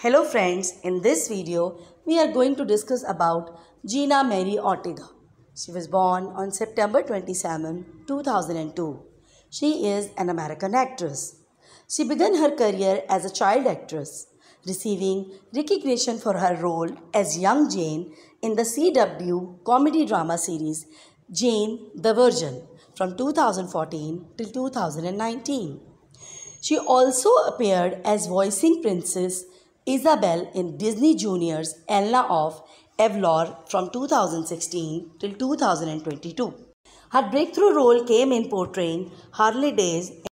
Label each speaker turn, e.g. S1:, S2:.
S1: Hello friends, in this video we are going to discuss about Jenna Mary Ortega. She was born on September 27, 2002. She is an American actress. She began her career as a child actress, receiving recognition for her role as young Jane in the CW comedy drama series Jane the Virgin from 2014 till 2019. She also appeared as voicing Princess Isabel in Disney Junior's Elna of Avalor from 2016 till 2022. Her breakthrough role came in portraying Harley Days